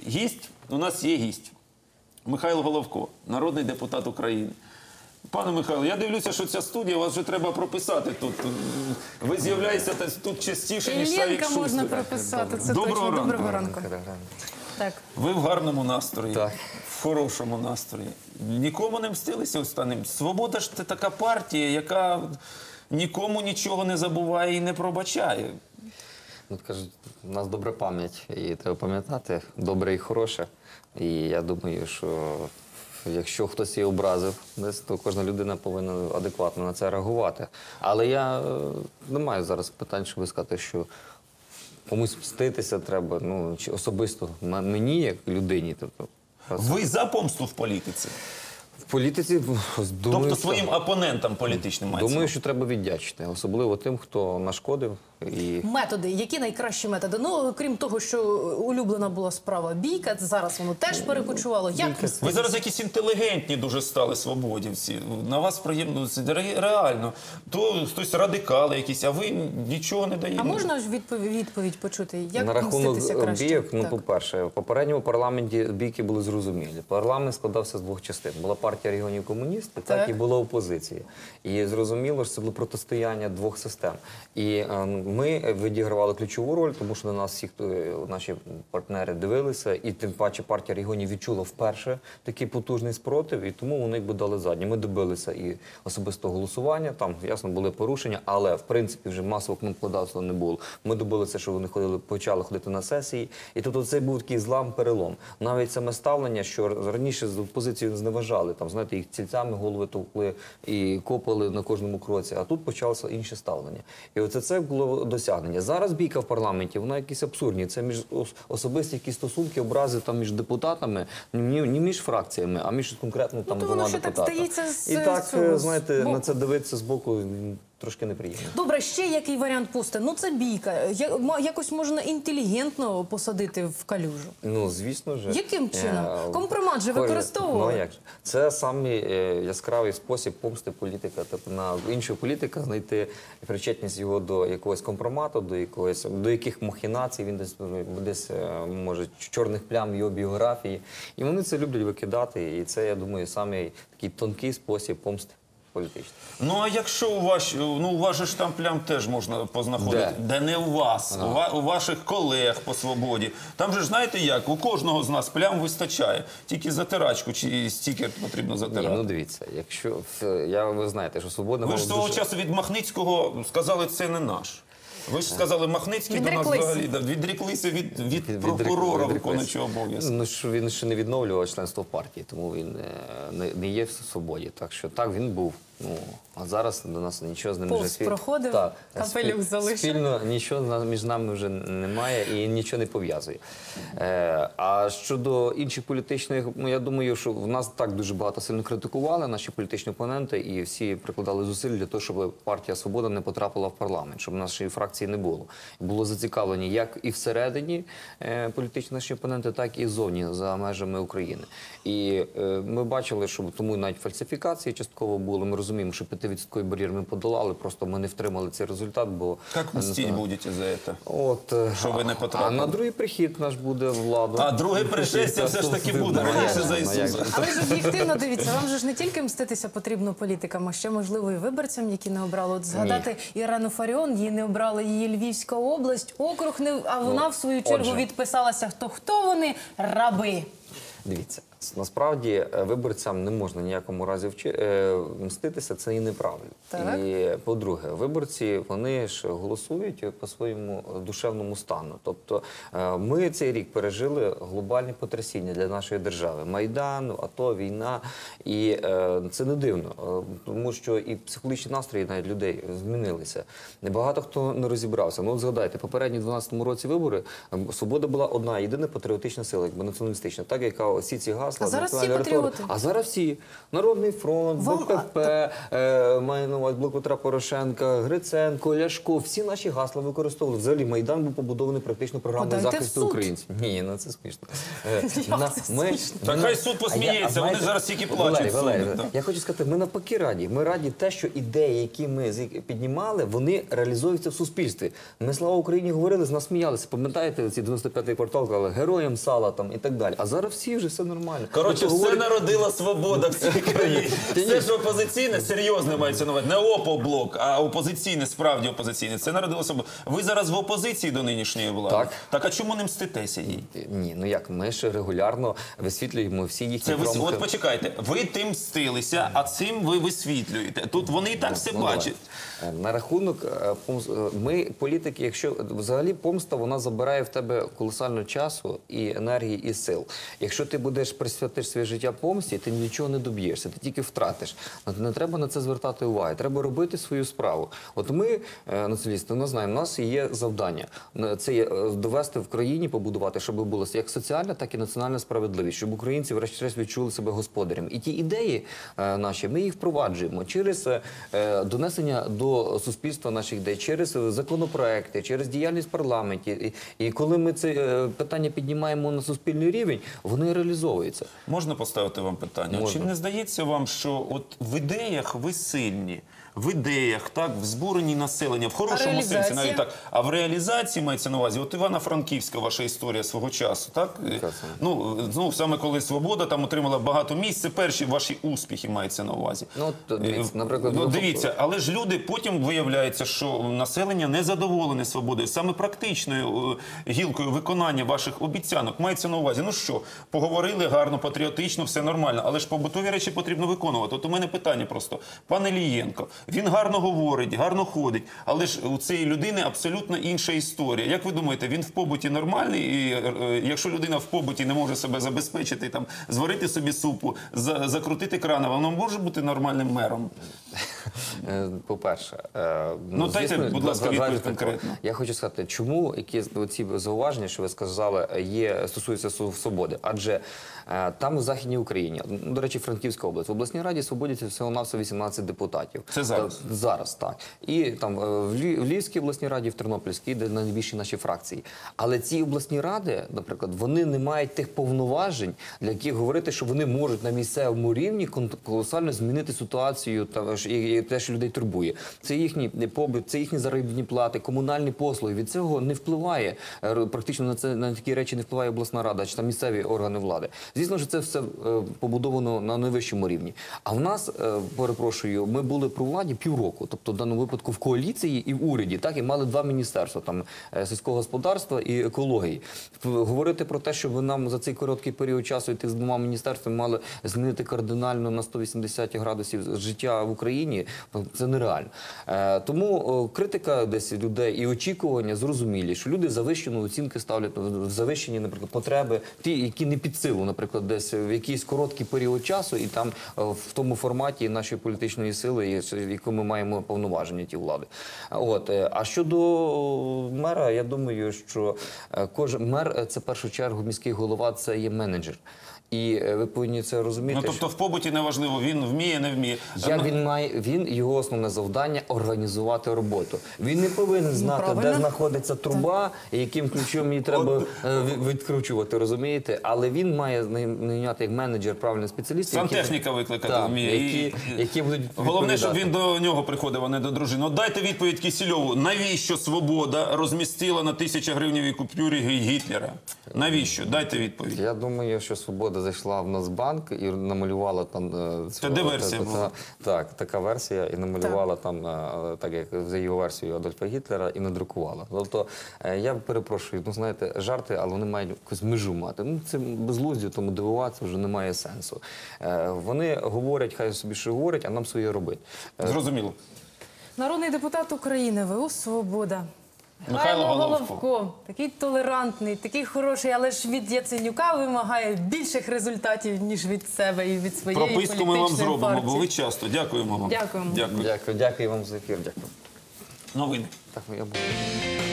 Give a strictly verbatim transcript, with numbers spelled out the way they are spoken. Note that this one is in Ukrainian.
гість, у нас є гість. Михайло Головко, народний депутат України. Пане Михайло, я дивлюся, що ця студія, вас вже треба прописати тут. Ви з'являєтеся тут частіше, ніж Савік Іллєнка Шустер. можна прописати, це Доброго точно. ранку. Доброго ранку. Так. Ви в гарному настрої, Так. в хорошому настрої. Нікому не мстилися останнім. Свобода ж це така партія, яка нікому нічого не забуває і не пробачає. Ну, кажуть, у нас добра пам'ять, і треба пам'ятати, добре і хороше. І я думаю, що якщо хтось її образив, десь, то кожна людина повинна адекватно на це реагувати. Але я е, не маю зараз питань, щоб сказати, що комусь мститися треба, ну, чи особисто м- мені, як людині. Тобто, Ви за помсту в політиці? в політиці, думаю, Тобто що- своїм опонентам політичним мається? думаю, що треба віддячити, особливо тим, хто нашкодив. І... Методи. Які найкращі методи? Ну, крім того, що улюблена була справа бійка, зараз воно теж перекочувало. Як ви Ви зараз якісь інтелігентні дуже стали свободівці. На вас приємно, це ре- реально. То хтось радикали якісь, а ви нічого не даєте. А можна ж відповідь, відповідь почути? Як На рахунок мститися краще? бійок, ну, Так. по-перше, в попередньому парламенті бійки були зрозумілі. Парламент складався з двох частин. Була партія регіонів комуністів, так, Так. і була опозиція. І зрозуміло, що це було протистояння двох систем. І е, ми відігравали ключову роль, тому що на нас всі хто, наші партнери дивилися, і тим паче партія регіонів відчула вперше такий потужний спротив, і тому вони якби дали задні. Ми добилися і особистого голосування, там, ясно, були порушення, але, в принципі, вже масового кнопкодавства не було. Ми добилися, що вони ходили, почали ходити на сесії, і тут оцей був такий злам-перелом. Навіть саме ставлення, що раніше з опозицією зневажали, там, знаєте, їх цільцями голови товкли і копали на кожному кроці, а тут почалося інше ставлення. І оце це було досягнення. Зараз бійка в парламенті, вона якісь абсурдні. Це між ос- особисті якісь стосунки, образи там між депутатами, ні, ні між фракціями, а між конкретно там то воно двома ще так депутатами. здається з І так, цього, з знаєте, боку. на це дивитися з боку м, трошки неприємно. Добре, ще який варіант пусти? Ну, це бійка. Я- ма- Якось можна інтелігентно посадити в калюжу. Ну, звісно ж. Яким чином? Е, Компромат же кожен- використовували. Ну, як же? Це самий е, яскравий спосіб помсти політика. Тобто на іншого політика знайти причетність його до якогось компромату, до якогось, до яких махінацій, він десь, десь е, може, чорних плям в його біографії. І вони це люблять викидати. І це, я думаю, самий такий тонкий спосіб помсти політичний. Ну, а якщо у вас, ну, у вас же ж там плям теж можна познаходити. Де? Де не у вас, у, ва- у ваших колег по свободі. Там же ж, знаєте як, у кожного з нас плям вистачає. Тільки затирачку чи стікер потрібно Ні, затирати. ну дивіться, якщо, в- я, ви знаєте, що свободна Ви ж мова свого дуже- часу від Махницького сказали, це не наш. Ви ж сказали, Махницький до нас Відреклися. взагалі да, відріклися від, від, Від- прокурора відреклися. виконуючого обов'язку. Ну, що він ще не відновлював членство в партії, тому він е, не, не є в свободі. Так що так, він був. Ну, а зараз до нас нічого з ним Повз вже спіль- проходив, Так, капелюх спіль- залишив. Спільно нічого на- між нами вже немає і нічого не пов'язує. Е, а щодо інших політичних, ну я думаю, що в нас так дуже багато сильно критикували наші політичні опоненти, і всі прикладали зусиль для того, щоб партія Свобода не потрапила в парламент, щоб нашої фракції не було. Було зацікавлені як і всередині е, політичні наші опоненти, так і ззовні за межами України. І е, ми бачили, що тому навіть фальсифікації частково були. Ми розуміємо, що п'ятивідсотковий бар'єр ми подолали, просто ми не втримали цей результат, бо Як мстіть будете за це? От, е, Що ви не а потрапили? на другий прихід наш буде владу. А друге пришестя все ж таки буде, Ну, раніше як за же, ну, як Ісуса. же. Але ж об'єктивно, дивіться, вам же ж не тільки мститися потрібно політикам, а ще, можливо, і виборцям, які не обрали. От згадати Ірену Фаріон, її не обрали, її Львівська область, округ, не, а вона, в свою чергу, отже. відписалася, хто хто вони? Раби. Дивіться, насправді е, виборцям не можна ніякому разі вчи... е, мститися, це і неправильно. Так. І по-друге, виборці, вони ж голосують по своєму душевному стану. Тобто е, ми цей рік пережили глобальні потрясіння для нашої держави. Майдан, АТО, війна. І е, це не дивно, е, тому що і психологічні настрої навіть людей змінилися. Небагато хто не розібрався. Ну от згадайте, попередні дванадцятому році вибори, е, Свобода була одна, єдина патріотична сила, якби націоналістична, так, яка всі ці гасло гасла. А зараз національної всі риторики. патріоти. А зараз всі. Народний фронт, Вам- БПП, е, має на увазі Блок Петра Порошенка, Гриценко, Ляшко. Всі наші гасла використовували. Взагалі Майдан був побудований практично програмою Подайте в захисту суд. українців. Ні, ну це смішно. Е, Як на- це ми- смішно? Та ми- хай суд А я- посміється, а вони знаєте, зараз тільки Валерій, плачуть. Валерій, судять, да. я хочу сказати, ми навпаки раді. Ми раді те, що ідеї, які ми з- піднімали, вони реалізуються в суспільстві. Ми, слава Україні, говорили, з нас сміялися. Пам'ятаєте, ці дев'яносто п'ятий квартал, казали, героям сала там і так далі. А зараз всі вже все нормально. Коротше, Тобто все говорять- народила свобода в цій країні. Все, що опозиційне, серйозне мається на увазі. Не опоблок, а опозиційне, справді опозиційне. Це народила свобода. Ви зараз в опозиції до нинішньої влади? Так. Так, а чому не мститеся їй? Ні, ну як, ми ж регулярно висвітлюємо всі їхні Це ви, промахи. от почекайте, ви тим мстилися, а цим ви висвітлюєте. Тут вони і так все Ну, бачать. давай. Е, На рахунок е, помс- е, ми, політики, якщо взагалі помста, вона забирає в тебе колосально часу і енергії, і сил. Якщо ти будеш присвятиш своє життя помсті, ти нічого не доб'єшся, ти тільки втратиш. Ну, Не треба на це звертати увагу. Треба робити свою справу. От ми, е, націоналісти, ми знаємо, у нас є завдання. Е, Це є е, довести в країні, побудувати, щоб була як соціальна, так і національна справедливість, щоб українці врешті-решт відчули себе господарями. І ті ідеї е, наші, ми їх впроваджуємо через е, е, донесення до суспільства наших ідей, через е, законопроекти, через діяльність в парламенті. І, і коли ми це е, питання піднімаємо на суспільний рівень, вони реалізовуються. Можна поставити вам питання? Можна. Чи не здається вам, що от в ідеях ви сильні? В ідеях, так, в збуренні населення, в хорошому сенсі реалізація? навіть так. А в реалізації мається на увазі, от Івано-Франківська ваша історія свого часу, так? Яка саме? Ну, ну, саме коли «Свобода» там отримала багато місць, це перші ваші успіхи мається на увазі. Ну, от, дивіться, наприклад, ну, ви- дивіться, але ж люди, потім виявляється, що населення не задоволене «Свободою». Саме практичною е, гілкою виконання ваших обіцянок мається на увазі. Ну що, поговорили гарно, патріотично, все нормально, але ж побутові речі потрібно виконувати. От у мене питання просто. Пане Лієнко, він гарно говорить, гарно ходить, але ж у цієї людини абсолютно інша історія. Як ви думаєте, він в побуті нормальний? І е, якщо людина в побуті не може себе забезпечити, там, зварити собі супу, за, закрутити крана, вона може бути нормальним мером? Е, По-перше, е, Ну, дайте, звісно, будь ласка, два- два відповідь відповіді. конкретно. Я хочу сказати, чому які ці зауваження, що ви сказали, є стосуються су- свободи. Адже е, там у Західній Україні, ну, до речі, Франківська область, в обласній раді свободяться всього-навсього вісімнадцять депутатів. Це зараз? Та- зараз, так. І там е, в Лі- в Львівській обласній раді, в Тернопільській, де найбільші наші фракції. Але ці обласні ради, наприклад, вони не мають тих повноважень, для яких говорити, що вони можуть на місцевому рівні кон- колосально змінити ситуацію та ж- і, і те, що людей турбує. Це їхні побут, це їхні заробітні плати, комунальні послуги. Від цього не впливає е, практично на це на такі речі не впливає обласна рада чи там місцеві органи влади. Звісно, що це все е, побудовано на найвищому рівні. А в нас, е, перепрошую, ми були при владі півроку, тобто в даному випадку в коаліції і в уряді, так і мали два міністерства там е, сільського господарства і екології. П- Говорити про те, що ви нам за цей короткий період часу йти з двома міністерствами мали змінити кардинально на сто вісімдесят градусів життя в Україні, це нереально. Е, тому о, критика десь людей і очікування зрозумілі, що люди завищену оцінки ставлять в завищені, наприклад, потреби, ті, які не під силу, наприклад, десь в якийсь короткий період часу, і там е, в тому форматі нашої політичної сили, і в яку ми маємо повноваження ті влади. От е, а щодо мера, я думаю, що е, кожен мер е, це в першу чергу міський голова, це є менеджер. І е, ви повинні це розуміти. Ну, тобто в побуті неважливо, він вміє, не вміє. Я, Ну, він має він його основне завдання організувати роботу. Він не повинен знати, де правильно. знаходиться труба, і яким ключом її треба е, від- відкручувати, розумієте? Але він має найняти як менеджер правильних спеціалістів. які- Сантехніка викликати Так, вміє. які, І- які будуть Головне, щоб він відповідати. до нього приходив, а не до дружини. От дайте відповідь Кісільову. Навіщо «Свобода» розмістила на тисячагривневій купюрі Гітлера? Навіщо? Дайте відповідь. Я думаю, що «Свобода» зайшла в Нацбанк і намалювала там... е, Це де версія та- була? Так, така версія, і намалювала там, е, так як за його версією Адольфа Гітлера, і надрукувала. Тобто, е, я перепрошую, ну знаєте, жарти, але вони мають якусь межу мати. Ну, це безглуздя, тому дивуватися вже немає сенсу. Е, Вони говорять, хай собі що говорять, а нам своє робити. Е, Зрозуміло. Народний депутат України, ВУ «Свобода». Михайло Головко. Головко, такий толерантний, такий хороший, але ж від Яценюка вимагає більших результатів, ніж від себе і від своєї Прописку ми вам політичної зробимо, бо партії. ви часто. Дякуємо вам. Дякуємо. Дякую. Дякую, дякую вам за ефір, дякую. Новини. Так, я буду.